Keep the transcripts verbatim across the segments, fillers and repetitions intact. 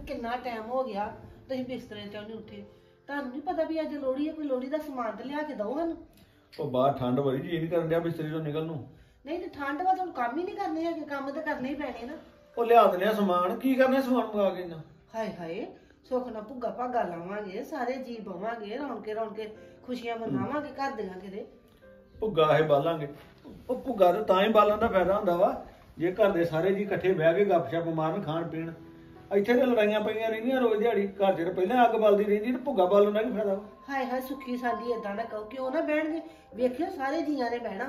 कितना टाइम हो गया तुसीं बिस्तरे चों नहीं उठे। ਤੁਹਾਨੂੰ नहीं पता भी अज लोहड़ी है, कोई लोहड़ी का समान तो लिया के दो सानू। ਉਹ ਬਾਹਰ ਠੰਡ ਬੜੀ ਜੀ ਨਹੀਂ ਕਰਨ ਡਿਆ ਬਿਸਤਰੇ ਚੋਂ ਨਿਕਲ ਨੂੰ। नहीं तो ठंड वा तुहानू काम ही नहीं करने है, काम तो करने ही पैने ना। ਉਹ ਲਿਆ ਦਿੰਦੇ ਆ ਸਮਾਨ, ਕੀ ਕਰਨਾ ਸਮਾਨ ਮੰਗਾ ਕੇ ਇੰਨਾ। हाय हाय सुख ना भुग्गा भागा लावांगे, सारे जी बवांगे, रौनके रौनके खुशियां मनावांगे घर दियां किते। ਭੁੱਗਾ ਇਹ ਬਾਲਾਂਗੇ। ਉਹ ਭੁੱਗਾ ਤਾਂ ਤਾਂ ਹੀ ਬਾਲਣ ਦਾ ਫਾਇਦਾ ਹੁੰਦਾ ਵਾ ਜੇ ਘਰ ਦੇ ਸਾਰੇ ਜੀ ਇਕੱਠੇ ਬਹਿ ਕੇ ਗੱਪਸ਼ਪ ਮਾਰਨ ਖਾਣ ਪੀਣ। ਇੱਥੇ ਤੇ ਲੜਾਈਆਂ ਪਈਆਂ ਰਹਿੰਦੀਆਂ ਰੋਜ਼ ਦਿਹਾੜੀ, ਘਰ 'ਚ ਪਹਿਲਾਂ ਅੱਗ ਬਲਦੀ ਰਹਿੰਦੀ ਤੇ ਭੁੱਗਾ ਬਾਲਣ ਦਾ ਕੀ ਫਾਇਦਾ ਵਾ। ਹਾਏ ਹਾਏ ਸੁੱਖੀ ਸਾਡੀ ਏਦਾਂ ਨਾ ਕਹੋ, ਕਿਉਂ ਨਾ ਬਹਿਣਗੇ, ਵੇਖਿਓ ਸਾਰੇ ਜੀਆਂ ਨੇ ਬਹਿਣਾ।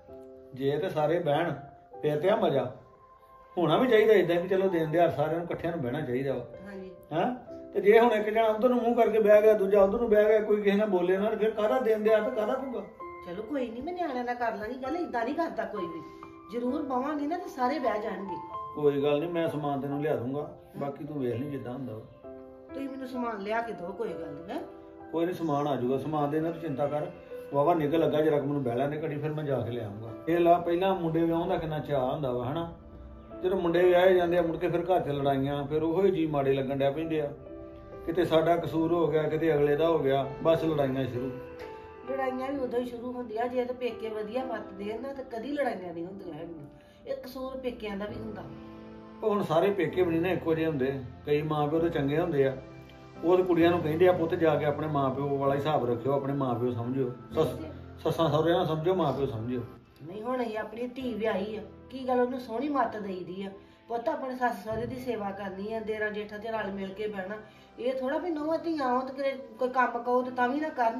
ਜੇ ਤੇ ਸਾਰੇ ਬਹਿਣ ਫੇਰ ਤੇ ਆ ਮਜ਼ਾ ਹੋਣਾ ਵੀ ਚਾਹੀਦਾ ਇਦਾਂ ਵੀ ਚਲੋ ਦਿਨ ਦਿਹਾੜ ਸਾਰਿਆਂ ਨੂੰ ਇਕੱਠਿਆਂ ਨੂੰ ਬਹਿਣਾ ਚਾਹੀਦਾ ਵਾ। ਹਾਂਜੀ ਹਾਂ ਤੇ ਜੇ ਹੁਣ ਇੱਕ ਜਣਾ ਉਧਰ ਨੂੰ ਮੂੰਹ ਕਰਕੇ ਬਹਿ ਗਿਆ, ਦੂਜਾ ਉਧਰ ਨੂੰ ਬਹਿ ਗਿਆ, ਕੋਈ ਕਿਸੇ ਨਾਲ ਬੋਲੇ ਨਾ, ਫਿਰ ਕਾਹਦਾ ਦਿਨ ਦਿਹਾੜ ਤੇ ਕਾਹਦਾ ਭੁੱਗਾ। ਚਲੋ ਕੋਈ ਨਹੀਂ, ਮੈਂ ਨਿਆਣਿਆਂ ਨਾਲ ਕਰ ਲਾਂਗੀ ਗੱਲ, ਏਦਾਂ ਨਹੀਂ ਕਰਦਾ ਕੋਈ ਵੀ। ਜ਼ਰੂਰ ਬਵਾਂਗੇ ਨਾ ਤੇ ਸਾਰੇ ਬਹਿ ਜਾਣਗੇ। ਕੋਈ ਗੱਲ ਨਹੀਂ, ਮੈਂ ਸਮਾਨ ਤੈਨੂੰ ਲਿਆ ਦੂੰਗਾ, ਬਾਕੀ ਤੂੰ ਵੇਖ ਲਈ ਜਿੱਦਾਂ ਹੁੰਦਾ ਵਾ। ਤੁਸੀਂ ਮੈਨੂੰ ਸਮਾਨ ਲਿਆ ਕੇ ਦਿਓ, ਕੋਈ ਗੱਲ ਨਹੀਂ ਹੈ। ਕੋਈ ਨਹੀਂ ਸਮਾਨ ਆ ਜਾਊਗਾ, ਸਮਾਨ ਦੇ ਨਾਲ ਤੂੰ ਚਿੰਤਾ ਕਰ। ਵਾਵਾ ਨਿਕਲ ਲੱਗਾ ਜਰਾ ਮੈਨੂੰ ਬਹਿ ਲੈਣੇ ਘੜੀ, ਫਿਰ ਮੈਂ ਜਾ ਕੇ ਲਿਆਉਂਗਾ। ਇਹ ਲਾ ਪਹਿਲਾਂ ਮੁੰਡੇ ਵਿਆਹੁਣ ਦਾ ਕਿੰਨਾ ਚਾਅ ਹੁੰਦਾ ਵਾ ਹਨਾ, ਜਦੋਂ ਮੁੰਡੇ ਵਿਆਹੇ ਜਾਂਦੇ ਆ ਮੁੜ ਕੇ ਫਿਰ ਘਰ 'ਚ ਲੜਾਈਆਂ, ਫਿਰ ਉਹੋ ਜੀ ਮਾੜੇ ਲੱਗਣ ਡਿਆ ਪੈਂਦੇ ਆ। ਕਿਤੇ ਸਾਡਾ ਕਸੂਰ ਹੋ ਗਿਆ, ਕਿਤੇ ਅਗਲੇ ਦਾ ਹੋ ਗਿਆ, ਬਸ ਲੜਾਈਆਂ ਸ਼ੁਰੂ। ਲੜਾਈਆਂ ਵੀ ਉਦੋਂ ਹੀ ਸ਼ੁਰੂ ਹੁੰਦੀਆਂ ਜੇ ਤੇ ਪੇਕੇ ਵਧੀਆ ਪੱਤ ਦੇਣ ਨਾ, ਤੇ ਕਦੀ ਲੜਾਈਆਂ ਨਹੀਂ ਹੁੰਦੀਆਂ ਹੈਗੀਆਂ। ਇਹ ਕਸੂਰ ਪੇਕਿਆਂ ਦਾ ਵੀ ਹੁੰਦਾ। ਉਹ ਹੁਣ ਸਾਰੇ ਪੇਕੇ ਵੀ ਨਹੀਂ ਨਾ ਇੱਕੋ ਜਿਹੇ ਹੁੰਦੇ, ਕਈ ਮਾਂ ਪਿਓ ਤੇ ਚੰਗੇ ਹੁੰਦੇ ਆ। ਉਹ ਤੇ ਕੁੜੀਆਂ ਨੂੰ ਕਹਿੰਦੇ ਆ ਪੁੱਤ ਜਾ ਕੇ ਆਪਣੇ ਮਾਂ ਪਿਓ ਵਾਲਾ ਹਿਸਾਬ ਰੱਖਿਓ, ਆਪਣੇ ਮਾਂ ਪਿਓ ਸਮਝਿਓ, ਸੱਸ ਸੱਸਾਂ ਸਹੁਰਿਆਂ ਨਾਲ ਸਮਝੋ, ਮਾਂ ਪਿਓ ਸਮਝਿਓ। ਨਹੀਂ ਹੁਣ ਇਹ ਆਪਣੀ ਧੀ ਵਿਆਹੀ ਆ, ਕੀ ਗੱਲ ਉਹਨੂੰ ਸੋਹਣੀ ਮੱਤ ਦੇਈਦੀ ਆ। ਪੁੱਤ ਆਪਣੇ ਸੱਸ ਸਹੁਰੇ ਦੀ ਸੇਵਾ ਕਰਨੀ ਆ, ਦੇਰਾਂ ਜੇਠਾਂ ਤੇ ਰਲ ਮਿਲ ਕੇ ਬਹਿਣਾ। ਇਹ ਥੋੜਾ ਵੀ ਨੌਵਾਂ ਧੀਆਂ ਆਉਣ ਤੇ ਕੋਈ ਕੰਮ ਕਹੋ ਤੇ ਤਾਂ ਵੀ ਨਾ ਕਰਨ।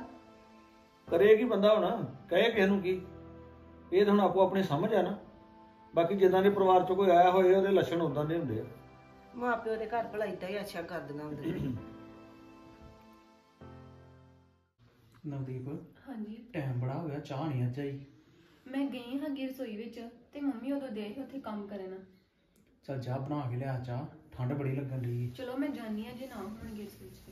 ਕਰੇ ਕੀ ਬੰਦਾ ਹੁਣ, ਕਹੇ ਕਿਸੇ ਨੂੰ ਕੀ। ਇਹ ਤਾਂ ਹੁਣ ਆਪੋ ਆਪਣੀ ਸਮਝ ਆ ਨਾ। ਬਾਕੀ ਜਿੱਦਾਂ ਦੇ ਪਰਿਵਾਰ ਚੋਂ ਕੋਈ ਆਇਆ ਹੋਏ ਉਹਦੇ ਲੱਛਣ ਉਦਾਂ ਦੇ ਹੁੰਦੇ ਆ। ਮਾਂ ਪਿਓ ਦੇ ਘਰ ਭਲਾ ਏਦਾਂ ਹੀ ਅੱਛਾ ਕਰਦੀਆਂ ਹੁੰਦੀਆਂ। ਨਵਦੀਪ ਹਾਂਜੀ ਟਾਈਮ ਬੜਾ ਹੋ ਗਿਆ, ਚਾਹ ਨਹੀਂ ਅੱਜ ਆਈ। ਮੈਂ ਗਈ ਹਾਂ ਗੀ ਰਸੋਈ ਵਿੱਚ ਤੇ ਮੰਮੀ ਉਦੋਂ ਦੇ ਆਈ ਉੱਥੇ ਕੰਮ ਕਰਨ। ਚੱਲ ਚਾਹ ਬਣਾ ਕੇ ਲਿਆ, ਚਾਹ ਠੰਡ ਬੜੀ ਲੱਗਣ ਡਈ। ਚਲੋ ਮੈਂ ਜਾਣੀ ਆ ਜੇ ਨਾ ਹੋਣਗੇ ਰਸੋਈ ਵਿੱਚ।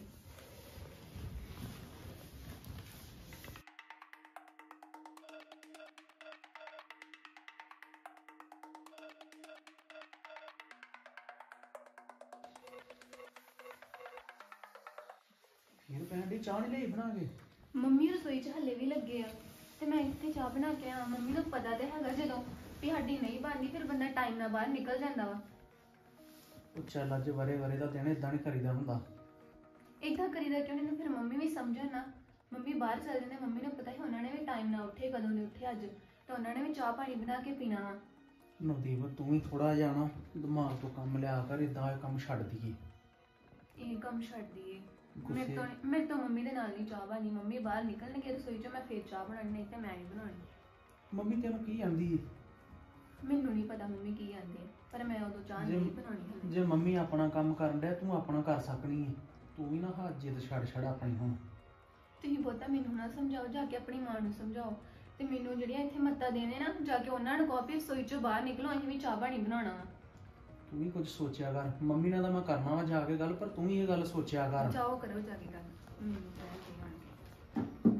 ਫਿਰ ਭੈਣ ਦੀ ਚਾਹ ਨਹੀਂ ਲਈ ਬਣਾ ਕੇ। ਮੰਮੀ ਰਸੋਈ 'ਚ ਹੱਲੇ ਵੀ ਲੱਗੇ ਆ ਤੇ ਮੈਂ ਇੱਥੇ ਚਾਹ ਬਣਾ ਕੇ ਆ। ਮੰਮੀ ਨੂੰ ਪਤਾ ਤੇ ਹੈਗਾ ਜਦੋਂ ਵੀ ਸਾਡੀ ਨਹੀਂ ਬਣਦੀ ਫਿਰ ਬੰਦਾ ਟਾਈਮ ਨਾਲ ਬਾਹਰ ਨਿਕਲ ਜਾਂਦਾ ਵਾ। ਉਹ ਚੱਲ ਅੱਜ ਵਰੇ ਵਰੇ ਦਾ ਦਿਨ ਏਦਾਂ ਨਹੀਂ ਕਰੀਦਾ ਹੁੰਦਾ। ਏਦਾਂ ਕਰੀਦਾ ਕਿਉਂ ਨਹੀਂ, ਫਿਰ ਮੰਮੀ ਵੀ ਸਮਝਣ ਨਾ। ਮੰਮੀ ਬਾਹਰ ਚੱਲ ਜਾਂਦੇ, ਮੰਮੀ ਨੂੰ ਪਤਾ ਹੀ ਉਹਨਾਂ ਨੇ ਵੀ ਟਾਈਮ ਨਾਲ ਉੱਠੇ, ਕਦੋਂ ਨਹੀਂ ਉੱਠੇ ਅੱਜ, ਤਾਂ ਉਹਨਾਂ ਨੇ ਵੀ ਚਾਹ ਪਾਣੀ ਬਣਾ ਕੇ ਪੀਣਾ ਵਾ। ਨਵਦੀਪ ਤੂੰ ਵੀ ਥੋੜਾ ਜਿਹਾ ਨਾ ਦਿਮਾਗ ਤੋਂ ਕੰਮ ਲਿਆ ਕਰ, ਏਦਾਂ ਇਹ ਕੰਮ ਛੱਡ ਦਈਏ। ਇਹ ਕੰਮ ਛੱਡ ਦਈਏ? ਮੇਰੇ ਤੋਂ ਮੇਰੇ ਤੋਂ ਮੰਮੀ ਦੇ ਨਾਲ ਨਹੀਂ ਚਾਹ ਬਣੀ। ਮੰਮੀ ਬਾਹਰ ਨਿਕਲਣਗੇ ਰਸੋਈ 'ਚੋਂ, ਮੈਂ ਫੇਰ ਚਾਹ ਬਣਾਉਣੀ, ਨਹੀਂ ਤੇ ਮੈਂ ਨਹੀਂ ਬਣਾਉਣੀ। ਮੰਮੀ ਤੈਨੂੰ ਕੀ ਆਂਦੀ ਏ? ਮੈਨੂੰ ਨਹੀਂ ਪਤਾ ਮੰਮੀ ਕੀ ਆਂਦੇ, ਪਰ ਮੈਂ ਉਦੋਂ ਚਾਹ ਨਹੀਂ ਬਣਾਉਣੀ ਹਲੇ। ਜੇ ਮੰਮੀ ਆਪਣਾ ਕੰਮ ਕਰਨ ਡਿਆ, ਤੂੰ ਆਪਣਾ ਕਰ ਸਕਣੀ ਏ। ਤੂੰ ਵੀ ਨਾ ਹੱਥ ਜਿੱਦ ਛੱਡ ਛੱਡ ਆਪਣੀ ਹੁਣ। ਤੁਸੀਂ ਬਹੁਤਾ ਮੈਨੂੰ ਨਾ ਸਮਝਾਓ, ਜਾ ਕੇ ਆਪਣੀ ਮਾਂ ਨੂੰ ਸਮਝਾਓ। ਤੇ ਮੈਨੂੰ ਜਿਹੜੀਆਂ ਇੱਥੇ ਮੱਤਾਂ ਦੇਣੇ ਨਾ, ਜਾ ਕੇ ਉਹਨਾਂ ਨੂੰ ਕਹੋ ਵੀ ਰਸੋਈ 'ਚੋਂ ਬਾਹਰ ਨਿਕਲੋ, ਅਸੀਂ ਵੀ ਚਾਹ ਪਾਣੀ ਬਣਾਉਣਾ ਵਾ। ਤੂੰ ਵੀ ਕੁਝ ਸੋਚਿਆ ਕਰ। ਮੰਮੀ ਨਾਲ ਤਾਂ ਮੈਂ ਕਰਨਾ ਵਾ ਜਾ ਕੇ ਗੱਲ, ਪਰ ਤੂੰ ਵੀ ਇਹ ਗੱਲ ਸੋਚਿਆ ਕਰ। ਜਾਓ ਕਰੋ ਜਾ ਕੇ ਗੱਲ। ਮੈਨੂੰ ਕਹਿ ਕੇ ਆਣ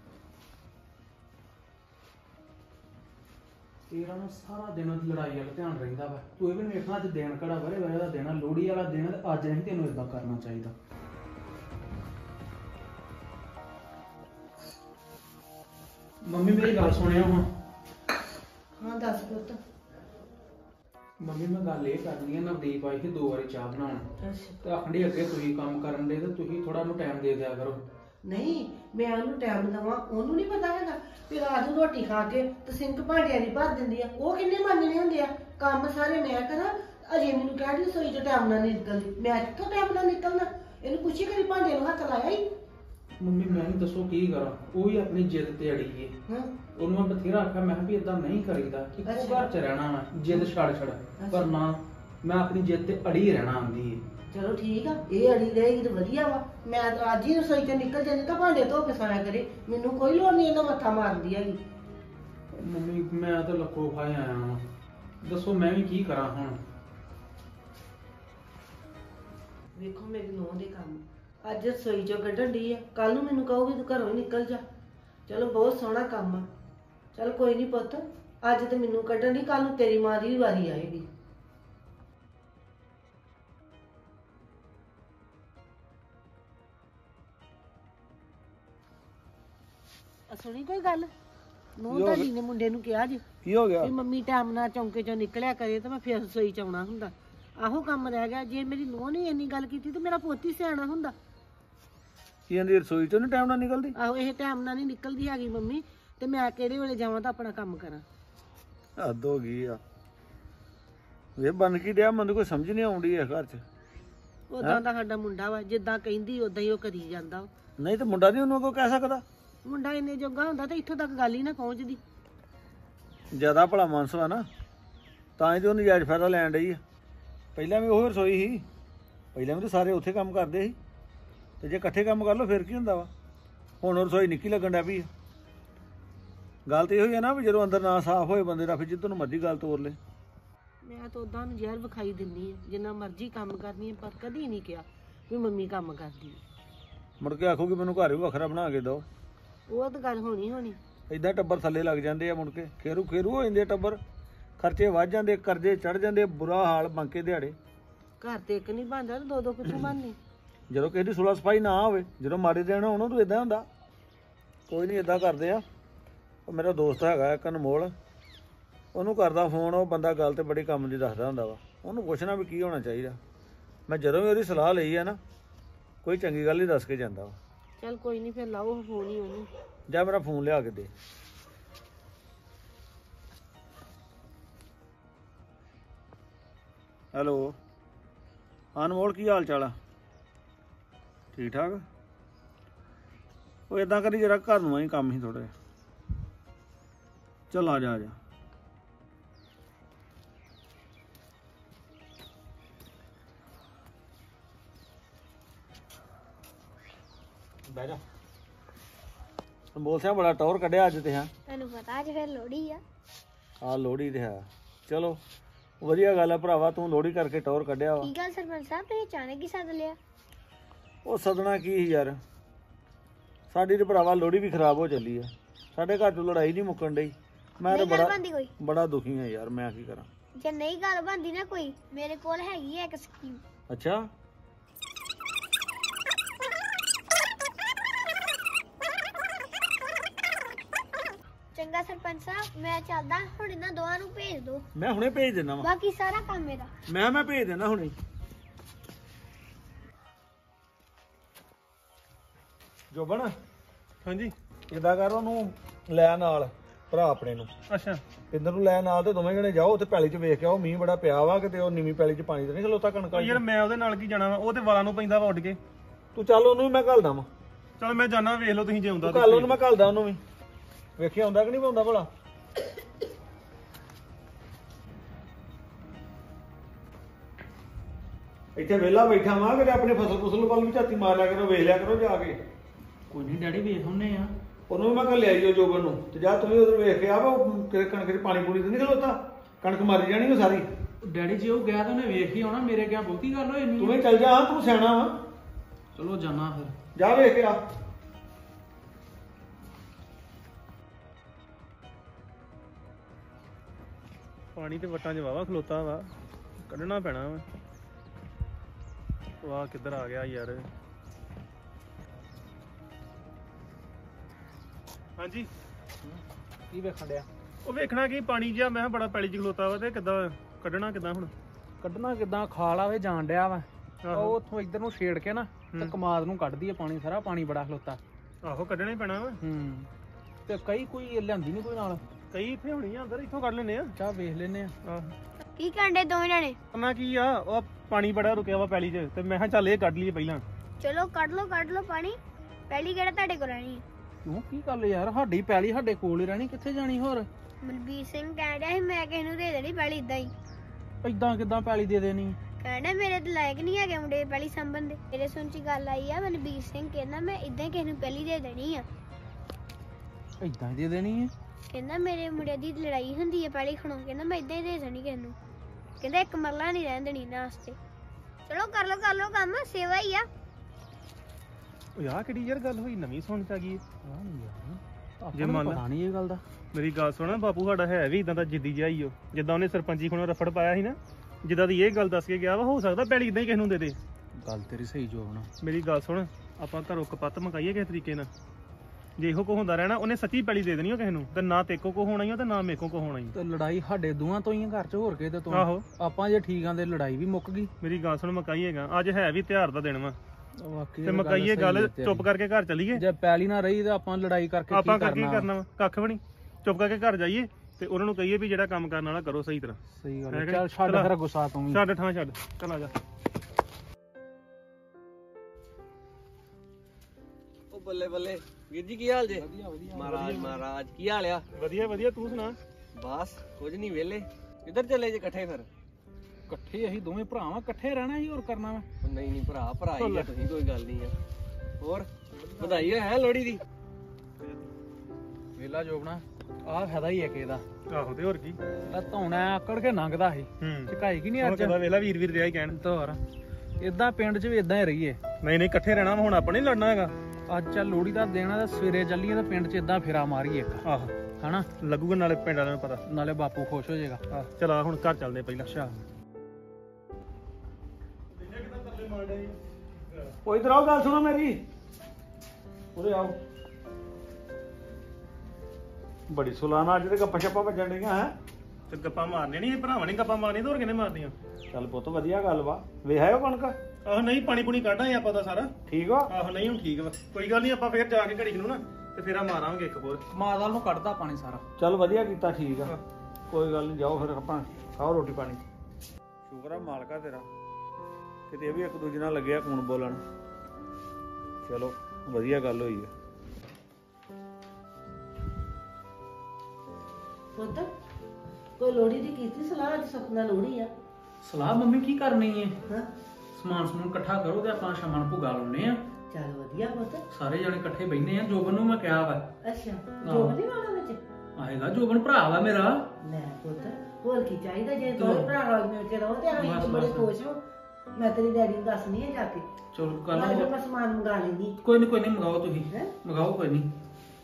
ਤੇਰਾ ਨਾ ਸਾਰਾ ਦਿਨ ਲੜਾਈ ਵਾਲਾ ਧਿਆਨ ਰਹਿੰਦਾ ਵਾ। ਤੂੰ ਇਹ ਵੀ ਵੇਖਣਾ ਅੱਜ ਦਿਨ ਕਿਹੜਾ ਵਰੇ ਵਰੇ ਦਾ ਦਿਨ ਆ, ਲੋਹੜੀ ਵਾਲਾ ਦਿਨ, ਤੇ ਅੱਜ ਨਹੀਂ ਤੈਨੂੰ ਏਦਾਂ ਕਰਨਾ ਚਾਹੀਦਾ। ਮੰਮੀ ਮੇਰੀ ਗੱਲ ਸੁਣਿਓ ਹੁਣ। ਹਾਂ ਦੱਸ ਪੁੱਤ। ਮੰਮੀ ਮੈਂ ਗੱਲ ਇਹ ਕਰਨੀ ਹੈ, ਨਵਦੀਪ ਆਈ ਸੀ ਦੋ ਵਾਰੀ ਚਾਹ ਬਣਾਉਣ ਅੱਛਾ ਤੇ ਆਖੜੀ ਅੱਗੇ ਤੁਸੀਂ ਕੰਮ ਕਰਨ ਦੇ ਤੇ ਤੁਸੀਂ ਥੋੜਾ ਉਹਨੂੰ ਟਾਈਮ ਦੇ ਦਿਆ ਕਰੋ। ਨਹੀਂ ਮੈਂ ਉਹਨੂੰ ਟਾਈਮ ਦਵਾਂ, ਉਹਨੂੰ ਨਹੀਂ ਪਤਾ ਹੈਗਾ ਵੀ ਰਾਤ ਨੂੰ ਰੋਟੀ ਖਾ ਕੇ ਤੇ ਸਿੰਕ ਭਾਂਡਿਆਂ ਦੀ ਭਰ ਦਿੰਦੀ ਆ। ਉਹ ਕਿੰਨੇ ਮੰਨਣੇ ਹੁੰਦੇ ਆ, ਕੰਮ ਸਾਰੇ ਮੈਂ ਕਰਾਂ। ਅਜੇ ਮੈਨੂੰ ਕਹਿ ਦੀ ਸੋਈ ਚ ਟਾਈਮ ਨਾਲ ਨਿਕਲਦੀ, ਮੈਂ ਕਿੱਥੋਂ ਟਾਈਮ ਨਾਲ ਨਿਕਲਣਾ। ਇਹਨੂੰ ਪੁੱਛੀ ਕਰੀ ਭਾਂਡੇ ਨੂੰ ਹੱਥ ਲਾਇਆ ਹੀ। ਮੰਮੀ ਮੈਂ ਵੀ ਦੱਸੋ ਕੀ ਕਰਾਂ, ਉਹ ਵੀ ਆਪਣੀ ਜਿੱਦ ਤੇ ਅੜੀ ਏ। ਹਾਂ ਉਹਨੂੰ ਮੈਂ ਬਥੇਰਾ ਆਖਿਆ, ਮੈਂ ਕਿਹਾ ਵੀ ਇਦਾਂ ਨਹੀਂ ਕਰੀਦਾ, ਕਿ ਤੂੰ ਘਰ ਚ ਰਹਿਣਾ ਵਾ, ਜਿੱਦ ਛੱਡ ਛੱਡ, ਪਰ ਨਾ ਮੈਂ ਆਪਣੀ ਜਿੱਦ ਤੇ ਅੜੀ ਰਹਿਣਾ ਆਂਦੀ ਏ। ਚਲੋ ਠੀਕ ਆ, ਇਹ ਅੜੀ ਰਹੇਗੀ ਤੇ ਵਧੀਆ ਵਾ। ਮੈਂ ਤਾਂ ਅੱਜ ਹੀ ਰਸੋਈ ਚੋਂ ਨਿਕਲ ਜਾਂਦੀ ਤਾਂ ਭਾਂਡੇ ਧੋ ਕੇ ਸਾਇਆ ਕਰੇ, ਮੈਨੂੰ ਕੋਈ ਲੋੜ ਨਹੀਂ ਇਹਦਾ ਮੱਥਾ ਮਾਰਦੀ ਹੈਗੀ। ਮੰਮੀ ਮੈਂ ਤਾਂ ਲੱਖੋ ਖਾਏ ਆਇਆ ਵਾਂ, ਦੱਸੋ ਮੈਂ ਵੀ ਕੀ ਕਰਾਂ ਹੁਣ। ਵੇਖੋ ਮੇਰੀ ਨੂੰਹ ਦੇ ਕੰਮ, ਅੱਜ ਰਸੋਈ ਚੋਂ ਕੱਢਣ ਡਈ ਆ, ਕੱਲ ਨੂੰ ਮੈਨੂੰ ਕਹੂਗੀ ਤੂੰ ਘਰੋਂ ਹੀ ਨਿਕਲ ਜਾ। ਚਲੋ ਬਹੁਤ ਸੋਹਣਾ ਕੰਮ ਆ। ਚਲ ਕੋਈ ਨਹੀਂ ਪੁੱਤ, ਅੱਜ ਤੇ ਮੈਨੂੰ ਕੱਢਣ ਦੀ, ਕੱਲ ਨੂੰ ਤੇਰੀ ਮਾਂ ਦੀ ਵੀ ਵਾਰੀ ਆਏਗੀ। ਸੁਣੀ ਕੋਈ ਗੱਲ ਨੂੰ ਕੀ ਹੋ ਤੁਹਾਡੀ ਨੇ ਮੁੰਡੇ ਨੂੰ ਕਿਹਾ ਜੀ ਕੀ ਹੋ ਗਿਆ ਵੀ ਮੰਮੀ ਟਾਈਮ ਨਾਲ ਚੌਂਕੇ ਚੋਂ ਨਿਕਲਿਆ ਕਰੇ ਤਾਂ ਮੈਂ ਫਿਰ ਰਸੋਈ ਚ ਆਉਣਾ ਹੁੰਦਾ। ਆਹੋ ਕੰਮ ਰਹਿ ਗਿਆ। ਜੇ ਮੇਰੀ ਨੂੰਹ ਨੇ ਇੰਨੀ ਗੱਲ ਕੀਤੀ ਤੇ ਮੇਰਾ ਪੋਤੀ ਸਿਆਣਾ ਹੁੰਦਾ। ਕੀ ਕਹਿੰਦੀ ਰਸੋਈ ਚੋਂ ਨੀ ਟਾਈਮ ਨਾਲ ਨਿਕਲਦੀ? ਆਹੋ ਇਹ ਟਾਈਮ ਨਾਲ ਨਹੀਂ ਨਿਕਲਦੀ ਹੈਗੀ ਮੰਮੀ, ਤੇ ਮੈਂ ਕਿਹੜੇ ਵੇਲੇ ਜਾਵਾਂ ਤਾਂ ਆਪਣਾ ਕੰਮ ਕਰਾਂ। ਹੱਦ ਹੋ ਗਈ ਆ। ਵੇ ਬਣ ਕੀ ਡਿਆ, ਮੈਨੂੰ ਕੋਈ ਸਮਝ ਨਹੀਂ ਆਉਂਦੀ ਇਸ ਘਰ 'ਚ। ਉਦਾਂ ਦਾ ਸਾਡਾ ਮੁੰਡਾ ਵਾ, ਜਿੱਦਾਂ ਕਹਿੰਦੀ ਉਦਾਂ ਹੀ ਉਹ ਕਰੀ ਜਾਂਦਾ ਵਾ। ਨਹੀਂ ਤੇ ਮੁੰਡਾ ਨਹੀਂ ਉਹਨੂੰ ਕੋਈ ਕਹਿ ਸਕਦਾ। ਮੁੰਡਾ ਇੰਨੇ ਜੋਗਾ ਹੁੰਦਾ ਤਾਂ ਇੱਥੋਂ ਤੱਕ ਗੱਲ ਹੀ ਨਾ ਪਹੁੰਚਦੀ। ਜ਼ਿਆਦਾ ਭਲਾ ਮਾਨਸ ਵਾ ਨਾ, ਤਾਂ ਹੀ ਤੇ ਉਹ ਨਜਾਇਜ਼ ਫਾਇਦਾ ਲੈਣ ਡਈ ਆ। ਪਹਿਲਾਂ ਵੀ ਉਹ ਰਸੋਈ ਸੀ, ਪਹਿਲਾਂ ਵੀ ਤਾਂ ਸਾਰੇ ਉੱਥੇ ਕੰਮ ਕਰਦੇ ਸੀ, ਤੇ ਜੇ ਇਕੱਠੇ ਕੰਮ ਕਰ ਲਓ ਫਿਰ ਕੀ ਹੁੰਦਾ ਵਾ। ਹੁਣ ਉਹ ਰਸੋਈ ਨਿੱਕੀ ਲੱਗਣ ਡੈ ਪਈ ਆ। ਗੱਲ ਤੇ ਇਹੋ ਹੀ ਆ ਨਾ ਵੀ ਜਦੋਂ ਅੰਦਰ ਨਾ ਸਾਫ਼ ਹੋਏ ਬੰਦੇ ਦਾ, ਫਿਰ ਜਿੱਦੋਂ ਨੂੰ ਮਰਜ਼ੀ ਗੱਲ ਤੋਰ ਲੈ। ਮੈਂ ਤਾਂ ਉਦਾਂ ਨੂੰ ਜ਼ਹਿਰ ਵਿਖਾਈ ਦਿੰਦੀ ਆ, ਜਿੰਨਾ ਮਰਜ਼ੀ ਕੰਮ ਕਰਨੀ ਆ, ਪਰ ਕਦੀ ਨਹੀਂ ਕਿਹਾ ਵੀ ਮੰਮੀ ਕੰਮ ਕਰਦੀ ਆ। ਮੁੜ ਕੇ ਆਖੂਗੀ ਮੈਨੂੰ ਘਰ ਵੀ ਵੱਖਰਾ ਬਣਾ ਕੇ ਦਿਓ। ਉਹ ਤਾਂ ਗੱਲ ਹੋਣੀ ਹੋਣੀ। ਏਦਾਂ ਟੱਬਰ ਥੱਲੇ ਲੱਗ ਜਾਂਦੇ ਆ, ਮੁੜ ਕੇ ਖੇਰੂ ਖੇਰੂ ਹੋ ਜਾਂਦੇ ਟੱਬਰ, ਖਰਚੇ ਵੱਧ ਜਾਂਦੇ, ਕਰਜ਼ੇ ਚੜ ਜਾਂਦੇ, ਬੁਰਾ ਹਾਲ ਬੰਕੇ ਦਿਹਾੜੇ। ਘਰ ਤੇ ਇੱਕ ਨਹੀਂ ਬਣਦਾ ਤੇ ਦੋ ਦੋ ਕਿੱਥੋਂ ਬਣਨੀ। ਜਦੋਂ ਕਿਸੇ ਦੀ ਸੁਲਾ ਸਫਾਈ ਨਾ ਹੋਵੇ, ਜਦੋਂ ਮਾੜੇ ਦਿਨ ਹੋਣ ਉਦੋਂ ਇਦਾਂ ਹੁੰਦਾ। ਕੋਈ ਨਹੀਂ, ਇਦਾਂ ਕਰਦੇ ਆ। ਉਹ ਮੇਰਾ ਦੋਸਤ ਹੈਗਾ ਇੱਕ ਅਨਮੋਲ, ਉਹਨੂੰ ਕਰਦਾ ਫੋਨ, ਉਹ ਬੰਦਾ ਗੱਲ ਤੇ ਬੜੀ ਕੰਮ ਦੀ ਦੱਸਦਾ ਹੁੰਦਾ ਵਾ। ਉਹਨੂੰ ਪੁੱਛਣਾ ਵੀ ਕੀ ਹੋਣਾ ਚਾਹੀਦਾ। ਮੈਂ ਜਦੋਂ ਵੀ ਉਹਦੀ ਸਲਾਹ ਲਈ ਆ ਨਾ, ਕੋਈ ਚੰਗੀ ਗੱਲ ਹੀ ਦੱਸ ਕੇ ਜਾਂਦਾ ਵਾ। ਚੱਲ ਕੋਈ ਨਹੀਂ, ਫਿਰ ਲਾਓ ਫੋਨ ਹੀ ਉਹਨੂੰ। ਜਾਂ ਮੇਰਾ ਫੋਨ ਲਿਆ ਕੇ ਦੇ। ਹੈਲੋ ਅਨਮੋਲ, ਕੀ ਹਾਲ ਚਾਲ ਆ? ਠੀਕ ਠਾਕ। ਉਹ ਇਦਾਂ ਕਰੀ ਜਰਾ, ਘਰ ਨੂੰ ਆਈ ਕੰਮ ਹੀ ਥੋੜਾ ਜਿਹਾ। ਚੱਲ ਆ ਜਾ ਆ ਜਾ। ਬਹਿ ਜਾ। ਅਨਮੋਲ ਸਿੰਘ ਬੜਾ ਟੌਰ ਕੱਢਿਆ ਅੱਜ ਤੇ। ਹਾਂ ਤੈਨੂੰ ਪਤਾ ਅੱਜ ਫਿਰ ਲੋਹੜੀ ਆ। ਆ ਲੋਹੜੀ ਤੇ ਹੈ। ਚਲੋ ਵਧੀਆ ਗੱਲ ਆ ਭਰਾਵਾ, ਤੂੰ ਲੋਹੜੀ ਕਰਕੇ ਟੌਰ ਕੱਢਿਆ ਵਾ। ਕੀ ਗੱਲ ਸਰਪੰਚ ਸਾਹਿਬ, ਤੁਸੀਂ ਅਚਾਨਕ ਹੀ ਸੱਦ ਲਿਆ? ਉਹ ਸਦਨਾ ਕੀ ਸੀ ਯਾਰ, ਸਾਡੀ ਤੇ ਭਰਾਵਾ ਲੋਹੜੀ ਵੀ ਖਰਾਬ ਹੋ ਚੱਲੀ ਆ। ਸਾਡੇ ਘਰ ਤੋਂ ਲੜਾਈ ਨਹੀਂ ਮੁੱਕਣ ਡਈ। ਮੈਂ ਤਾਂ ਨਹੀਂ ਗੱਲ ਬੜਾ ਬਣਦੀ ਕੋਈ? ਬੜਾ ਦੁਖੀ ਆ ਯਾਰ, ਮੈਂ ਕੀ ਕਰਾਂ। ਜੇ ਨਹੀਂ ਗੱਲ ਬਣਦੀ ਨਾ ਕੋਈ, ਮੇਰੇ ਕੋਲ ਹੈਗੀ ਆ ਇੱਕ ਸਕੀਮ। ਅੱਛਾ ਚੰਗਾ ਸਰਪੰਚ ਸਾਹਿਬ, ਮੈਂ ਚੱਲਦਾ ਹੁਣ। ਇਹਨਾਂ ਦੋਵਾਂ ਨੂੰ ਭੇਜ ਦਿਓ, ਮੈਂ ਹੁਣੇ ਭੇਜ ਦਿੰਦਾ ਵਾ। ਬਾਕੀ ਸਾਰਾ ਕੰਮ ਮੇਰਾ। ਮੈਂ ਮੈਂ ਭੇਜ ਦਿੰਦਾ ਹੁਣੇ। ਜੋਬਨ, ਹਾਂਜੀ। ਇਦਾਂ ਕਰ, ਉਹਨੂੰ ਲੈ ਨਾਲ, ਭਰਾ ਆਪਣੇ ਨੂੰ। ਅੱਛਾ। ਪਿੰਦਰ ਨੂੰ ਲੈ ਨਾਲ, ਤੇ ਦੋਵੇਂ ਜਣੇ ਜਾਓ ਉੱਥੇ ਪੈਲੀ 'ਚ ਵੇਖ ਕੇ ਆਓ। ਮੀਂਹ ਬੜਾ ਪਿਆ ਵਾ, ਕਿਤੇ ਉਹ ਨੀਵੀਂ ਪੈਲੀ 'ਚ ਪਾਣੀ ਤਾਂ ਨਹੀਂ ਖਲੋਤਾ ਕਣਕਾਂ 'ਚ। ਯਾਰ ਮੈਂ ਉਹਦੇ ਨਾਲ ਕੀ ਜਾਣਾ ਵਾ, ਉਹ ਤੇ ਵਾਲਾਂ ਨੂੰ ਪੈਂਦਾ ਵਾ ਉੱਡ ਕੇ। ਤੂੰ ਚੱਲ, ਉਹਨੂੰ ਵੀ ਮੈਂ ਘੱਲਦਾ ਵਾ। ਚਲ ਮੈਂ ਜਾਣਾ, ਵੇਖ ਲਓ ਤੁਸੀਂ ਜੇ ਆਉਂਦਾ। ਕੱਲ ਉਹਨੂੰ ਮੈਂ ਘੱਲਦਾ, ਉਹਨੂੰ ਵੀ ਵੇਖਿਆ ਹੁੰਦਾ ਕਿ ਨਹੀਂ ਪਾਉਂਦਾ ਭਲਾ। ਇੱਥੇ ਵਿਹਲਾ ਬੈਠਾ ਵਾਂ, ਕਿ ਆਪਣੀ ਫਸਲ ਫੁਸਲ ਵੱਲ ਵੀ ਝਾਤੀ ਮਾਰ ਲਿਆ ਕਰੋ, ਵੇਖ ਲਿਆ ਕਰੋ ਜਾ ਕੇ। ਕੋਈ ਨਹੀਂ ਡੈਡੀ, ਵੇਖ ਹੁੰਨੇ ਆ। ਉਹਨੂੰ ਵੀ ਮੈਂ ਘੱਲਿਆ ਈ ਉਹ ਜੋਬਨ ਨੂੰ, ਤੇ ਜਾ ਤੂੰ ਵੀ ਉਧਰ ਵੇਖ ਕੇ ਆ ਵਾ, ਤੇਰੇ ਕਣਕ 'ਚ ਪਾਣੀ ਪੂਣੀ ਤਾਂ ਨਹੀਂ ਖਲੋਤਾ? ਕਣਕ ਮਾਰੀ ਜਾਣੀ ਉਹ ਸਾਰੀ। ਡੈਡੀ ਜੀ ਉਹ ਗਿਆ ਤਾਂ ਉਹਨੇ ਵੇਖ ਹੀ ਆਉਣਾ, ਮੇਰੇ ਕਿਆ ਬਹੁਤੀ ਗੱਲ ਹੋਈ ਤੂੰ ਨਹੀਂ। ਵੀ ਚੱਲ ਜਾ, ਤੂੰ ਸਿਆਣਾ ਵਾ। ਚਲੋ ਜਾਣਾ ਫਿਰ। ਜਾ ਵੇਖ ਕੇ ਆ। ਪਾਣੀ ਤੇ ਵਟਾਂ 'ਚ ਵਾਵਾ ਖਲੋਤਾ ਵਾ, ਕੱਢਣਾ ਪੈਣਾ ਵਾ। ਵਾਹ ਕਿੱਧਰ ਆ ਗਿਆ ਯਾਰ। ਹਾਂਜੀ, ਕੀ ਵੇਖਣ ਡਿਆ? ਉਹ ਵੇਖਣਾ ਕੀ, ਪਾਣੀ ਜਿਹਾ ਮੈਂ ਕਿਹਾ ਬੜਾ ਪੈਲੀ 'ਚ ਖਲੋਤਾ ਵਾ, ਤੇ ਕਿੱਦਾਂ ਕੱਢਣਾ ਕਿੱਦਾਂ ਹੁਣ? ਕੱਢਣਾ ਕਿਦਾਂ, ਖਾਲ ਆਵੇ ਜਾਣ ਡਿਆ ਵਾ। ਆਹੋ। ਉਹ ਉੱਥੋਂ ਇੱਧਰ ਨੂੰ ਛੇੜ ਕੇ ਨਾ ਤੇ ਹੂੰ। ਕਮਾਦ ਨੂੰ ਕੱਢਦੀ ਆ ਪਾਣੀ ਸਾਰਾ, ਪਾਣੀ ਬੜਾ ਖਲੋਤਾ। ਆਹੋ ਕੱਢਣਾ ਹੀ ਪੈਣਾ ਵਾ। ਹੂੰ, ਤੇ ਕਈ ਕੋਈ ਲਿਆਂਦੀ ਨਹੀਂ ਕੋਈ ਨਾਲ। ਕਈ ਇੱਥੇ ਹੋਣੀ ਆ ਅੰਦਰ, ਇੱਥੋਂ ਕੱਢ ਲੈਨੇ ਆ। ਚਾਹ ਵੇਖ ਲੈਨੇ ਆ। ਆਹ ਕੀ ਕਰਦੇ ਦੋਵੇਂ ਜਣੇ? ਕਰਨਾ ਕੀ ਆ, ਉਹ ਪਾਣੀ ਬੜਾ ਰੁਕਿਆ ਵਾ ਪੈਲੀ 'ਚ, ਤੇ ਮੈਂ ਕਿਹਾ ਚੱਲ ਇਹ ਕੱਢ ਲਈਏ ਪਹਿਲਾਂ। ਚਲੋ ਕੱਢ ਲਓ ਕੱਢ ਲਓ ਪਾਣੀ। ਪਹਿਲੀ ਕਿਹੜਾ ਤੁਹਾਡੇ ਕੋਲ ਰਹਿਣੀ ਹੈ? ਕਿਉਂ, ਕੀ ਗੱਲ ਯਾਰ, ਸਾਡੀ ਪੈਲੀ ਸਾਡੇ ਕੋਲ ਹੀ ਰਹਿਣੀ, ਕਿੱਥੇ ਜਾਣੀ ਹੋਰ? ਮਨਵੀਰ ਸਿੰਘ ਕਹਿਣ ਡਿਆ ਸੀ ਮੈਂ ਕਿਸੇ ਨੂੰ ਦੇ ਦੇਣੀ ਪਹਿਲੀ ਇਦਾਂ ਹੀ। ਏਦਾਂ ਕਿਦਾਂ ਪੈਲੀ ਦੇ ਦੇਣੀ? ਕਹਿੰਦਾ ਮੇਰੇ ਤੇ ਲਾਇਕ ਨਹੀਂ ਹੈਗੇ ਮੁੰਡੇ ਪਹਿਲੀ ਸੰਭਨ ਦੇ। ਮੇਰੇ ਸੁਣ ਚ ਗੱਲ ਆਈ ਆ, ਮਨਵੀਰ ਸਿੰਘ ਕਹਿੰਦਾ ਮੈਂ ਇਦਾਂ ਹੀ ਕਿਸੇ ਨੂੰ ਪਹਿਲੀ ਦੇ ਦੇਣੀ ਆ। ਏਦਾਂ ਹੀ ਦੇ ਦੇਣੀ ਹੈ? ਕਹਿੰਦਾ ਮੇਰੇ ਮੁੰਡੇ ਦੀ ਲੜਾਈ ਹੁੰਦੀ ਹੈ ਪਹਿਲੀ ਖਣੋ, ਕਹਿੰਦਾ ਮੈਂ ਇਦਾਂ ਹੀ ਦੇ ਦੇਣੀ ਕਿਸੇ ਨੂੰ। ਕਹਿੰਦਾ ਇੱਕ ਮਰਲਾ ਨਹੀਂ ਰਹਿਣ ਦੇਣੀ ਇਹਨਾਂ ਵਾਸਤੇ। ਚਲੋ ਕਰ ਲਓ ਕਰ ਲਓ ਕੰਮ, ਸੇਵਾ ਹੀ ਆ। ਉਹ ਯਾਰ ਕਿਹੜੀ ਯਾਰ ਗੱਲ ਹੋਈ, ਨਵੀਂ ਸੁਣ ਚ ਆ ਗਈ। ਹਾਂ ਨਹੀਂ ਯਾਰ, ਜੇ ਆਪਾਂ ਨੂੰ ਮੰਨ ਲਾ- ਪਤਾ ਨਹੀਂ ਇਹ ਗੱਲ ਦਾ। ਮੇਰੀ ਗੱਲ ਸੁਣ, ਬਾਪੂ ਸਾਡਾ ਹੈ ਵੀ ਇਦਾਂ ਦਾ ਜਿੱਦੀ ਜਿਹਾ ਹੀ ਉਹ, ਜਿੱਦਾਂ ਉਹਨੇ ਸਰਪੰਚੀ ਖਣੋ ਰਫੜ ਪਾਇਆ ਸੀ ਨਾ, ਜਿੱਦਾਂ ਦੀ ਇਹ ਗੱਲ ਦੱਸ ਕੇ ਗਿਆ ਵਾ, ਹੋ ਸਕਦਾ ਪੈਲੀ ਇਦਾਂ ਹੀ ਕਿਸੇ ਨੂੰ ਦੇ ਦੇ। ਗੱਲ ਤੇਰੀ ਸਹੀ ਜੋਬਣਾ। ਮੇਰੀ ਗੱਲ ਸੁਣ, ਆਪਾਂ ਘਰੋਂ ਕਪੱਤ ਮਕਾਈਏ ਕਿਸੇ ਤਰੀਕੇ ਨਾਲ। ਜੇ ਇਹੋ ਕੋ ਹੁੰਦਾ ਰਹਿਣਾ ਉਹਨੇ ਸੱਚੀ ਪੈਲੀ ਦੇ ਦੇਣੀ ਉਹ ਕਿਸੇ ਨੂੰ ਤੇ ਨਾ ਤੇਕੋ ਕੋ ਹੋਣਾ ਹੀ ਆ ਤੇ ਨਾ ਮੇਕੋ ਕੋ ਹੋਣਾ ਹੀ। ਤੇ ਲੜਾਈ ਸਾਡੇ ਦੋਵਾਂ ਤੋਂ ਹੀ ਆ ਘਰ 'ਚ, ਹੋਰ ਕਿਤੇ ਤੋਂ। ਆਹੋ ਆਪਾਂ ਜੇ ਠੀਕ ਆਂਦੇ ਲੜਾਈ ਵੀ ਮੁੱਕ ਗਈ। ਮੇਰੀ ਗੱਲ ਸੁਣ, ਮਕਾਈ ਹੈਗਾ ਅੱਜ ਹੈ ਵੀ ਤਿਉਹਾਰ ਦਾ ਦਿਨ ਵਾ ਵਾਕਈ ਤੇ ਮਕਾਈਏ ਗੱਲ ਚੁੱਪ ਕਰਕੇ ਘਰ ਚਲੀਏ। ਜੇ ਪੈਲੀ ਨਾ ਰਹੀ ਤੇ ਆਪਾਂ ਲੜਾਈ ਕਰਕੇ ਆਪਾਂ ਕੀ ਕਰਕੇ ਕੀ ਕਰਨਾ? ਕਰਨਾ ਵਾ? ਕੱਖ ਵੀ ਨਹੀਂ। ਚੁੱਪ ਕਰਕੇ ਘਰ ਜਾਈਏ ਤੇ ਉਹਨਾਂ ਨੂੰ ਕਹੀਏ ਵੀ ਜਿਹੜਾ ਕੰਮ ਕਰਨ ਵਾਲਾ ਕਰੋ ਸਹੀ ਤਰ੍ਹਾਂ। ਸਹੀ ਗੱਲ ਹੈ ਹੈ। ਕਿ ਚੱਲ ਨਹੀਂ? ਛੱਡ ਚਲਾ। ਫਿਰ ਗੁੱਸਾ ਤੂੰ ਵੀ। ਛੱਡ ਥਾਂ ਛੱਡ, ਚਲ ਆ ਜਾ। ਉਹ ਬੱਲੇ ਬੱਲੇ ਵੀਰ ਜੀ, ਕੀ ਹਾਲ ਜੇ? ਵਧੀਆ ਵਧੀਆ ਮਹਾਰਾਜ ਮਹਾਰਾਜ ਕੀ ਹਾਲ ਆ? ਵਧੀਆ ਵਧੀਆ, ਤੂੰ ਸੁਣਾ? ਬਸ ਕੁਝ ਨਹੀਂ, ਵਿਹਲੇ। ਕਿੱਧਰ ਚੱਲੇ ਜੇ ਇਕੱਠੇ ਫਿਰ? ਇਕੱਠੇ ਅਸੀਂ ਦੋਵੇਂ ਭਰਾ ਵਾਂ, ਇਕੱਠੇ ਰਹਿਣਾ ਸੀ, ਹੋਰ ਕਰਨਾ ਵਾ। ਉਹ ਨਹੀਂ ਨਹੀਂ ਭਰਾ ਭਰਾ ਹੀ ਆ ਤੁਸੀਂ, ਕੋਈ ਗੱਲ ਨਹੀਂ ਆ। ਹੋਰ ਵਧਾਈ ਹੈ ਲੋਹੜੀ ਦੀ। ਵੇਲਾ ਜੋਬਣਾ ਆਹ ਫਾਇਦਾ ਹੀ ਹੈ ਕਿ ਇਹਦਾ। ਆਹੋ ਤੇ ਹੋਰ ਕੀ। ਆ ਧੌਣਾ ਆਕੜ ਕੇ ਲੰਘਦਾ ਸੀ, ਹੂੰ ਝਕਾਈ ਕੀ ਨਹੀਂ ਹੁਣ ਅੱਜ। ਕਹਿੰਦਾ ਵੇਲਾ ਵੀਰ ਵੀਰ ਰਿਹਾ ਹੀ ਕਹਿਣ। ਤੇ ਹੋਰ ਇਦਾਂ ਪਿੰਡ 'ਚ ਵੀ ਇਦਾਂ ਹੀ ਰਹੀਏ। ਨਹੀਂ ਨਹੀਂ ਇਕੱਠੇ ਰਹਿਣਾ ਵਾ, ਹੁਣ ਆਪਾਂ ਨਹੀਂ ਲੜਨਾ ਹੈਗਾ। ਅੱਜ ਚੱਲ ਲੋਹੜੀ ਦਾ ਦਿਨ ਆ ਤੇ ਸਵੇਰੇ ਚੱਲੀਏ ਤਾਂ ਪਿੰਡ 'ਚ ਇਦਾਂ ਫੇਰਾ ਮਾਰੀਏ ਇੱਕ, ਆਹੋ ਹਨਾ। ਲੱਗੂਗਾ ਨਾਲੇ ਪਿੰਡ ਵਾਲਿਆਂ ਨੂੰ ਪਤਾ। ਨਾਲੇ ਬਾਪੂ ਖੁਸ਼ ਹੋ ਜਾਏਗਾ। ਆਹ ਚਲ ਆ ਹੁਣ ਘਰ ਚੱਲਦੇ ਪਹਿਲਾਂ। ਅੱਛਾ ਉਹ ਇਧਰ ਆਓ, ਗੱਲ ਸੁਣੋ ਮੇਰੀ। ਉਰੇ ਆਓ। ਬੜੀ ਸੁਲਾਣਾ ਅੱਜ ਤੇ ਗੱਪਾਂ ਛੱਪਾਂ ਵੱਜਣ ਡੀਆਂ ਹੈ। ਤੇ ਗੱਪਾਂ ਮਾਰਨੀਆਂ ਨਹੀਂ, ਇਹ ਭਰਾਵਾਂ ਨੇ ਗੱਪਾਂ ਮਾਰਨੀਆਂ ਤੇ ਹੋਰ ਕਿਹਨੇ ਮਾਰਨੀਆਂ? ਚੱਲ ਪੁੱਤ ਵਧੀਆ ਗੱਲ ਵਾ। ਵੇਹਾਇਓ ਕਣਕ ਆਹੋ ਨਹੀਂ, ਪਾਣੀ ਪੂਣੀ ਕੱਢਾਂ ਆਪਾਂ ਦਾ ਸਾਰਾ। ਠੀਕ ਵਾ। ਆਹੋ ਨਹੀਂ ਹੁਣ ਠੀਕ ਵਾ, ਕੋਈ ਗੱਲ ਨਹੀਂ। ਆਪਾਂ ਫੇਰ ਜਾ ਕੇ ਘੜੀ ਨੂੰ ਨਾ ਤੇ ਫੇਰਾ ਮਾਰਾਂਗੇ ਇੱਕ ਹੋਰ। ਮਾਦਾਲ ਨੂੰ ਕੱਢਦਾ ਪਾਣੀ ਸਾਰਾ। ਚੱਲ ਵਧੀਆ ਕੀਤਾ, ਠੀਕ ਆ। ਕੋਈ ਗੱਲ ਨਹੀਂ, ਜਾਓ ਫਿਰ ਆਪਾਂ ਖਾਓ ਰੋਟੀ ਪਾਣੀ। ਸ਼ੁਕਰ ਆ ਮਾਲਕਾ ਤੇਰਾ, ਕਿਤੇ ਇਹ ਵੀ ਇੱਕ ਦੂਜੇ ਨਾਲ ਲੱਗਿਆ ਕੂਣ ਬੋਲਣ। ਚਲੋ ਵਧੀਆ ਗੱਲ ਹੋਈ ਆ। ਪੁੱਤ ਕੋਈ ਲੋੜੀ ਦੀ ਕੀਤੀ ਸਲਾਹ? ਅੱਜ ਸਪਨਾ ਲੋੜੀ ਆ। ਸਲਾਹ ਮੰਮੀ ਕੀ ਕਰਨੀ ਹੈ? ਹਾਂ ਸਮਾਨ ਸਮੂਨ ਇਕੱਠਾ ਕਰੋ ਤੇ ਆਪਾਂ ਸ਼ਾਮਾਂ ਨੂੰ ਭੁਗਾ ਲਾਉਨੇ ਆ। ਚੱਲ ਵਧੀਆ ਪੁੱਤ। ਸਾਰੇ ਜਣੇ ਇਕੱਠੇ ਬੈਠਨੇ ਆ। ਜੋਬਨ ਨੂੰ ਮੈਂ ਕਿਹਾ ਵਾ ਅੱਛਾ ਜੋ ਨਹੀਂ ਵਾਲਾ ਵਿੱਚ ਆਏਗਾ। ਜੋਬਨ ਭਰਾ ਵਾ ਮੇਰਾ। ਲੈ ਪੁੱਤ ਹੋਰ ਕੀ ਚਾਹੀਦਾ? ਜੇ ਦੋਵੇਂ ਭਰਾ ਨਾਲ ਮਿਲ ਕੇ ਰਹੋ ਤੇ ਅਸੀਂ ਬਸ, ਤਾਂ ਬੜੇ ਬਸ। ਖੁਸ਼ ਹੋ। ਮੈਂ ਤੇਰੀ ਡੈਡੀ ਨੂੰ ਦੱਸਣੀ ਆ ਜਾ ਕੇ। ਚਲੋ ਕੱਲ ਨਾਲੇ ਫਿਰ ਮੈਂ ਸਮਾਨ ਮੰਗਾ ਲੈਣੀ। ਕੋਈ ਨਹੀਂ ਕੋਈ ਨਹੀਂ, ਮੰਗਾਓ ਤੁਸੀਂ। ਹੈਂ? ਮੰਗਾਓ ਕੋਈ ਨਹੀਂ।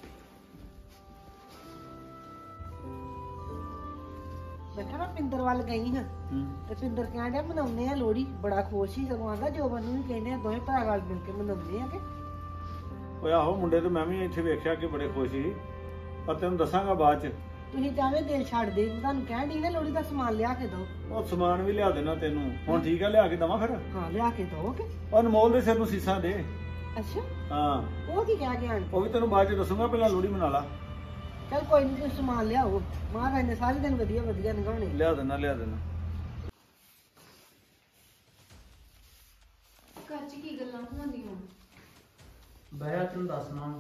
ਮੈਂ ਕਿਹਾ ਮੈਂ ਪਿੰਦਰ ਵੱਲ ਗਈ ਹਾਂ ਤੇ ਪਿੰਦਰ ਕਹਿੰਦਾ ਮਨਾਉਂਦੇ ਆ ਲੋਹੜੀ। ਬੜਾ ਖੁਸ਼ ਸੀ, ਸਗੋਂ ਆਂਦਾ ਜੋਬਨ ਨੂੰ ਵੀ ਕਹਿੰਦੇ ਆ ਦੋਵੇਂ ਭਰਾ ਨਾਲ ਮਿਲ ਕੇ ਮਨਾਉਂਦੇ ਆ ਕਿ। ਓਏ ਆਹੋ ਮੁੰਡੇ ਤੇ ਮੈਂ ਵੀ ਇੱਥੇ ਵੇਖਿਆ ਕਿ ਬੜੇ ਖੁਸ਼ ਸੀ, ਪਰ ਤੈਨੂੰ ਦੱਸਾਂਗਾ ਬਾਅਦ ਚ। ਤੁਸੀਂ ਚਾਹਵੇਂ ਦਿਲ ਛੱਡ ਦੇ, ਤੁਹਾਨੂੰ ਕਹਿਣ ਦੀ ਨਾ ਲੋਹੜੀ ਦਾ ਸਮਾਨ ਲਿਆ ਕੇ ਦਿਓ। ਉਹ ਸਮਾਨ ਵੀ ਲਿਆ ਦੇਣਾ ਤੈਨੂੰ। ਹੁਣ ਠੀਕ ਆ, ਲਿਆ ਕੇ ਦਵਾਂ ਫਿਰ। ਹਾਂ ਲਿਆ ਕੇ ਦਿਓ ਕਿ। ਉਹ ਅਨਮੋਲ ਦੇ ਸਿਰ ਨੂੰ ਸੀਸਾਂ ਦੇ। ਅੱਛਾ ਹਾਂ ਉਹ ਕੀ ਕਹਿ ਕੇ ਆਣ? ਉਹ ਵੀ ਤੈਨੂੰ ਬਾਅਦ ਚ ਦੱਸੂਗਾ, ਪਹਿਲਾਂ ਲੋਹੜੀ ਮਨਾ ਲਾ। ਚੱਲ ਕੋਈ ਨਹੀਂ, ਤੁਸੀਂ ਸਮਾਨ ਲਿਆਓ। ਮਹਾਰਾਜ ਨੇ ਸਾਰੇ ਦਿਨ ਵਧੀਆ ਵਧੀਆ ਲੰਘਾਉਣੇ। ਲਿਆ ਦੇਣਾ ਲਿਆ ਦੇਣਾ। ਘਰ 'ਚ ਕੀ ਗੱਲਾਂ ਹੁੰਦੀਆਂ? ਬਹਿ ਤੈਨੂੰ ਦੱਸਣਾ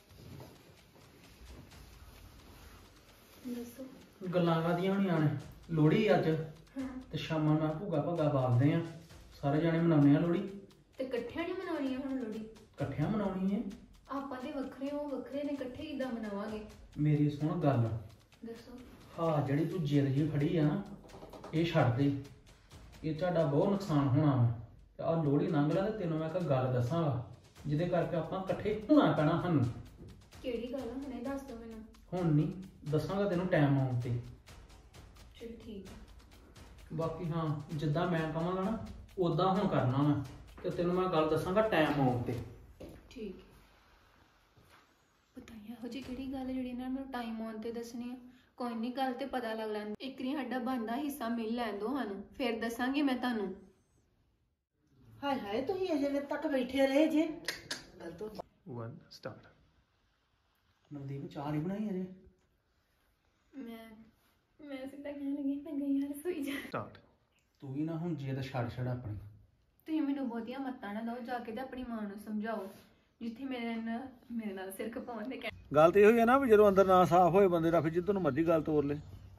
ਦੱਸੋ। ਗੱਲਾਂ ਕਾਦੀਆਂ ਹੋਣੀਆਂ ਨੇ। ਲੋਹੜੀ ਅੱਜ ਤੇ ਸ਼ਾਮਾਂ ਨੂੰ ਭੁਗਾ ਭੁਗਾ ਬਾਲਦੇ ਆ। ਸਾਰੇ ਜਣੇ ਮਨਾਉਂਦੇ ਆ ਲੋਹੜੀ। ਤੇ ਇਕੱਠਿਆਂ ਨਹੀਂ ਮਨਾਉਣੀ ਆ ਹੁਣ ਲੋਹੜੀ? ਇਕੱਠਿਆਂ ਮਨਾਉਣੀ ਹੈ। ਆਪਾਂ ਦੇ ਵੱਖਰੇ, ਉਹ ਵੱਖਰੇ ਨੇ, ਇਕੱਠੇ ਕਿੱਦਾਂ ਮਨਾਵਾਂਗੇ? ਮੇਰੀ ਸੁਣ ਗੱਲ। ਦੱਸੋ। ਹਾਂ ਜਿਹੜੀ ਤੂੰ ਜਿੱਦ ਜੀ ਫੜੀ ਆ ਨਾ, ਇਹ ਛੱਡ ਦੇ। ਇਹ ਤੁਹਾਡਾ ਬਹੁਤ ਨੁਕਸਾਨ ਹੋਣਾ ਵਾ। ਤੇ ਆਹ ਲੋਹੜੀ ਲੰਘ ਲਾ ਤੇ ਤੈਨੂੰ ਮੈਂ ਇੱਕ ਗੱਲ ਦੱਸਾਂਗਾ ਜਿਹਦੇ ਕਰਕੇ ਆਪਾਂ ਇਕੱਠੇ ਹੋਣਾ ਪੈਣਾ ਸਾਨੂੰ। ਕਿਹੜੀ ਗੱਲ ਆ? ਹੁਣੇ ਦੱਸ ਦਿਓ ਮੈਨੂੰ। ਹੁਣ ਨਹੀਂ ਦੱਸਾਂਗਾ ਤੈਨੂੰ ਟਾਈਮ ਆਉਣ ਤੇ। ਚਲ ਠੀਕ ਆ। ਬਾਕੀ ਹਾਂ ਜਿੱਦਾਂ ਮੈਂ ਕਹਾਂਗਾ ਨਾ ਉਦਾਂ ਹੁਣ ਕਰਨਾ ਵਾ। ਤੇ ਤੈਨੂੰ ਮੈਂ ਗੱਲ ਦੱਸਾਂਗਾ ਟਾਈਮ ਆਉਣ ਤੇ। ਠੀਕ ਹੈ। ਪਤਾ ਨਹੀਂ ਇਹੋ ਜਿਹੀ ਕਿਹੜੀ ਗੱਲ ਜਿਹੜੀ ਇਹਨਾਂ ਨੂੰ ਟਾਈਮ ਆਉਣ ਤੇ ਦੱਸਣੀ ਆ। ਕੋਈ ਨਹੀਂ, ਗੱਲ ਤੇ ਪਤਾ ਲੱਗ ਲੈਂਦਾ। ਇੱਕ ਵਾਰੀ ਸਾਡਾ ਬਣਦਾ ਹਿੱਸਾ ਮਿਲ ਲੈਣ ਦੋ ਸਾਨੂੰ, ਫਿਰ ਦੱਸਾਂਗੀ ਮੈਂ ਤੁਹਾਨੂੰ। ਹਾਏ ਹਾਏ ਤੁਸੀਂ ਅਜੇ ਵੇਲੇ ਤੱਕ ਬੈਠੇ ਰਹੇ ਜੇ। ਗੱਲ ਤੋਂ one start। ਨਵਦੀਪ ਚਾਹ ਨਹੀਂ ਬਣਾਈ ਅਜੇ? ਮੈਂ ਮੈਂ ਸਿੱਧਾ ਕਹਿਣ ਲੱਗੀ ਮੈਂ ਗਈ ਹਾਂ ਰਸੋਈ ਜਾ। start। ਤੂੰ ਵੀ ਨਾ ਹੁਣ ਜਿੱਦ ਛੱਡ ਛੱਡ ਆਪਣੀ। ਤੁਸੀਂ ਮੈਨੂੰ ਬਹੁਤੀਆਂ ਮੱਤਾਂ ਨਾ ਦਿਓ, ਜਾ ਕੇ ਤੇ ਆਪਣੀ ਮਾਂ ਨੂੰ ਸਮਝਾਓ ਜਿੱਥੇ ਮੇਰੇ ਨਾਲ ਮੇਰੇ ਨਾਲ ਸਿਰ ਖਪਾਉਣ ਦੇ। ਗੱਲ ਤੇ ਇਹੋ ਹੀ ਹੈ ਨਾ ਵੀ ਜਦੋਂ ਅੰਦਰ ਨਾ ਸਾਫ਼ ਹੋਏ ਬੰਦੇ ਦਾ, ਫਿਰ ਜਿੱਦੋਂ ਨੂੰ ਮਰਜ਼ੀ ਗੱਲ ਤੋਰ ਲੈ।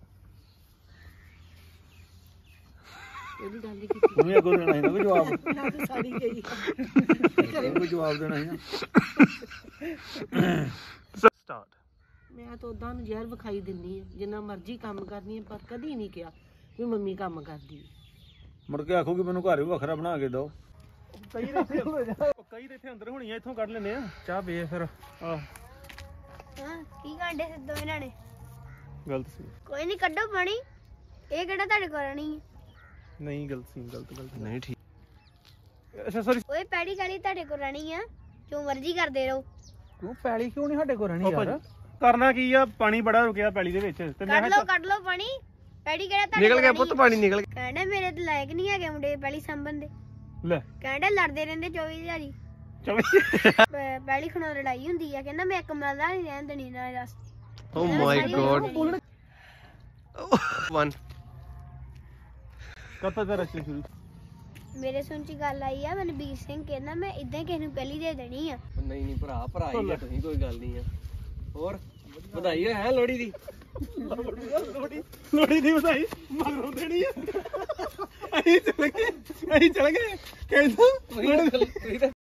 ਇਹਦੀ ਗੱਲ ਹੀ ਕੀਤੀ। ਤੂੰ ਵੀ ਅੱਗੋਂ ਦੇਣਾ ਸੀ ਨਾ ਕੋਈ ਜਵਾਬ। ਮੈਂ ਤਾਂ ਸਾਰੀ ਗਈ। ਕੋਈ ਜਵਾਬ ਦੇਣਾ ਸੀ ਨਾ। start। ਮੈਂ ਤਾਂ ਉਦਾਂ ਨੂੰ ਜ਼ਹਿਰ ਵਿਖਾਈ ਦਿੰਨੀ ਆ, ਜਿੰਨਾ ਮਰਜ਼ੀ ਕੰਮ ਕਰਨੀ ਆ, ਪਰ ਕਦੀ ਨਹੀਂ ਕਿਹਾ ਵੀ ਮੰਮੀ ਕੰਮ ਕਰਦੀ ਆ। ਮੁੜ ਕੇ ਆਖੂਗੀ ਮੈਨੂੰ ਘਰ ਵੀ ਵੱਖਰਾ ਬਣਾ ਕੇ ਦਿਓ। ਕਈ ਦੇ ਇੱਥੇ ਉਹ ਕਈ ਦੇ ਇੱਥੇ ਅੰਦਰ ਹੋਣੀਆਂ, ਇੱਥੋਂ ਕੱਢ ਲੈਨੇ ਆ ਚਾਹ ਵੇ ਫਿਰ। ਆਹ ਹਾਂ ਕੀ ਕਾਂਡੇ ਸਿੱਧੋ ਇਹਨਾਂ ਨੇ? ਗਲਤ ਸੀ। ਕੋਈ ਨਹੀਂ, ਕੱਢੋ ਪਾਣੀ। ਇਹ ਕਿਹੜਾ ਤੁਹਾਡੇ ਕੋਲ ਰਹਿਣੀ ਹੈ? ਨਹੀਂ ਗਲਤ ਸੀ, ਗਲਤ ਗਲਤ ਨਹੀਂ ਠੀਕ। ਅੱਛਾ ਸੌਰੀ। ਓਏ ਪੈੜੀ ਕਾਲੀ ਤੁਹਾਡੇ ਕੋਲ ਰਹਿਣੀ ਆ, ਜੋ ਮਰਜ਼ੀ ਕਰਦੇ ਰਹੋ। ਕਿਉਂ ਪੈਲੀ ਕਿਉਂ ਨਹੀਂ ਸਾਡੇ ਕੋਲ ਰਹਿਣੀ ਉਹ ਯਾਰ ਭਾਜੀ, ਕਰਨਾ ਕੀ ਆ, ਪਾਣੀ ਬੜਾ ਰੁਕਿਆ ਪੈਲੀ ਦੇ ਵਿੱਚ ਤੇ ਮੈਂ ਕੱਢ ਕਿਹਾ ਲਓ ਕੱਢ ਲਓ ਪਾਣੀ ਪੈੜੀ ਕਿਹੜਾ ਤੁਹਾਡੇ ਨਿਕਲ ਗਿਆ ਕੋਲ ਪੁੱਤ ਨਹੀਂ? ਪਾਣੀ ਨਿਕਲ ਗਿਆ। ਕਹਿੰਦਾ ਮੇਰੇ ਤੇ ਲਾਇਕ ਨਹੀਂ ਹੈਗੇ ਮੁੰਡੇ ਪੈਲੀ ਸੰਭਣ ਦੇ। ਲੈ ਕਹਿੰਦਾ ਲੜਦੇ ਰਹਿੰਦੇ ਚੌਵੀ ਦਿਹਾੜੀ ਚੌਵੀ ਪ- ਪੈਲੀ ਖਣੋ ਲੜਾਈ ਹੁੰਦੀ ਆ। ਕਹਿੰਦਾ ਮੈਂ ਇੱਕ ਮਰਦਾ ਨਹੀਂ ਰਹਿਣ ਦੇਣੀ ਨਾ ਰਸ। ਓ ਮਾਈ ਗੋਡ ਵਨ ਕਦੋਂ ਤੇ ਰਸਤੇ ਸ਼ੁਰੂ ਮੇਰੇ ਸੁਣ ਚ ਗੱਲ ਆਈ ਆ ਮਨਬੀਰ ਸਿੰਘ ਕਹਿੰਦਾ ਮੈਂ ਇਦਾਂ ਹੀ ਕਿਸੇ ਨੂੰ ਪਹਿਲੀ ਦੇ ਦੇਣੀ ਆ। ਨਹੀਂ ਨਹੀਂ ਭਰਾ ਭਰਾ ਹੀ ਆ ਤੁਸੀਂ, ਕੋਈ ਗੱਲ ਨਹੀਂ ਆ। ਹੋਰ ਵਧਾਈ ਹੈ ਲੋਹੜੀ ਦੀ। ਲੋੜੀ ਲੋੜੀ ਦੀ ਵਧਾਈ ਮਗਰੋਂ ਦੇਣੀ ਆ। ਅਸੀਂ ਚਲ ਗਏ ਅਸੀਂ ਚਲ ਗਏ ਕਹਿੰਦਾ ਤੁਸੀਂ ਤਾਂ